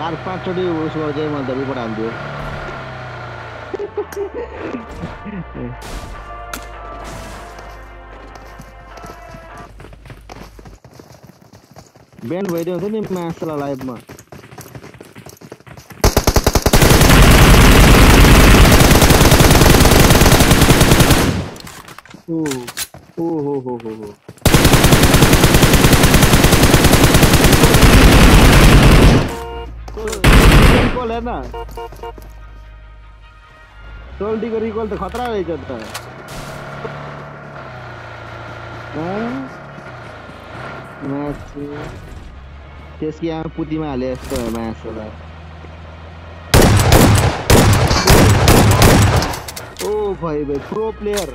4-5 चोटि उसको चाहिँ मैले त रिपोर्ट हाल्दियो ब्यान्ड भइदियो हुन्छ नि म्याचला लाइभमा ओ हो रिकॉल है ना टोल्टी को रिकॉल तो खतरा रही जाता है मैच त्यसकी यहाँ पुतीमा हाले जस्तो म्याच होला ओ भाई प्रो प्लेयर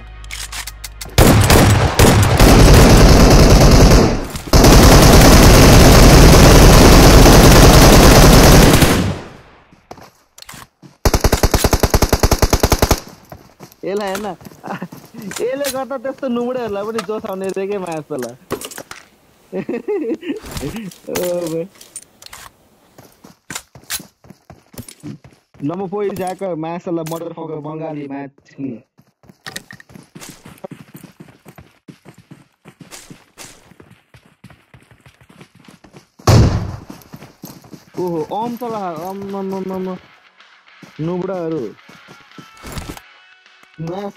यसलाई हैन यसले गर्दा त्यस्तो नुबडेहरुलाई पनि जोस आउने रे के म्याच होला नम्बर 4 जाकर म्याच होला मदरफकर बंगाली म्याच ओहो ओम चला नुबडाहरु म्याच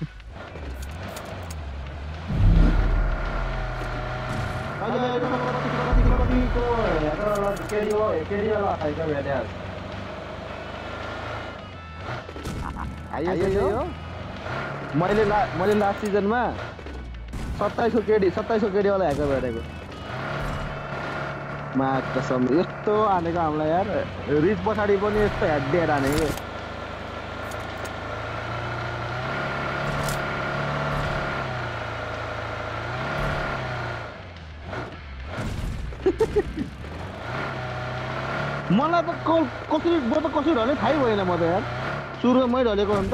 मैले लास्ट सिजनमा 2700 केडी वाला ह्याकर भेटेको माग कसम यस्तो हानेको हामीलाई यार रिच पछाडी पनि यस्तो हेड हानेको मलाई त कसरी ढले थाहै भएन म त यार सुरुमा मै ढलेको हो नि त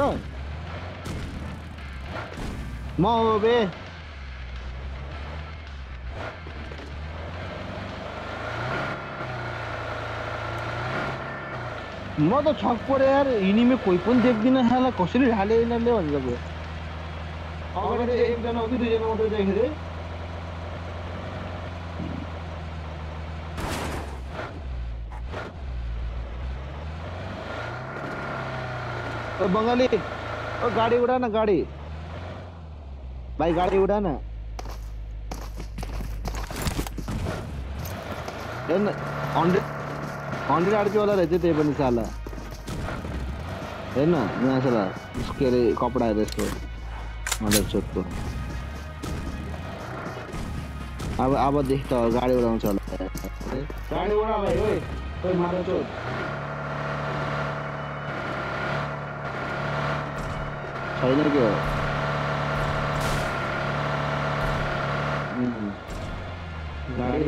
म हो बे म त छक परे यार हिँडीमै कोही पनि देख्दिन साला कसरी ढाले यिनीहरूले भनेको अगाडि एकजना उति दुईजना मात्रै देखेँ रे ओ बंगाली ओ गाड़ी उड़ा ना गाड़ी भाई गाड़ी उड़ा ना 100 आरपी वाला रहते थे बनी साला है ना मैं साला उसके लिए कपड़ा है इसको मतलब चोट को अब देखता हो गाड़ी उड़ाऊं चला गाड़ी उड़ा भाई ओए कोई मारो चोट छैन के हो गाडी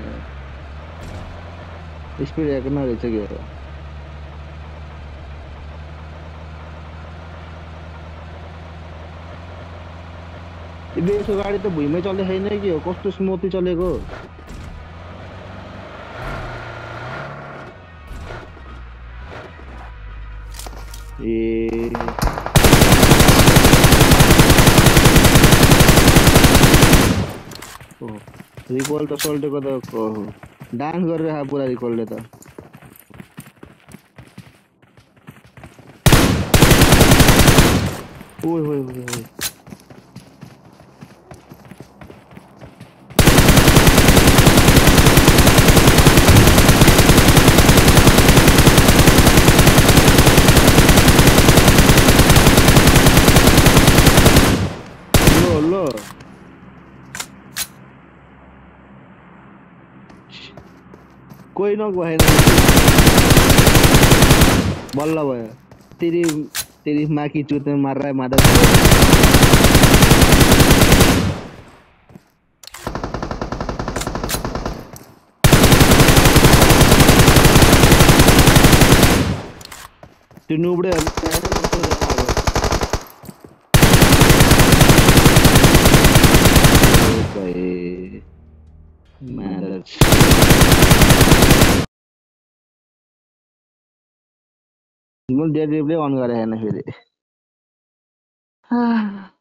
स्पिड हेर्न रहेछ के हो यसको गाडी त भुइँमै चल्दै छैन के हो कस्तो स्मुथली चलेको ए रिकॉल तो सोल्टे को तो डांस कर रहा है पूरा रिकॉल लेता ओए ओए ओए ओए लो कोई ना भएन बल्ल भयो तेरी माँ की चूत में मार रहा है मादर तू नुबड़े भाई डेट रिप्ले अन गरेर हेर्न फेरि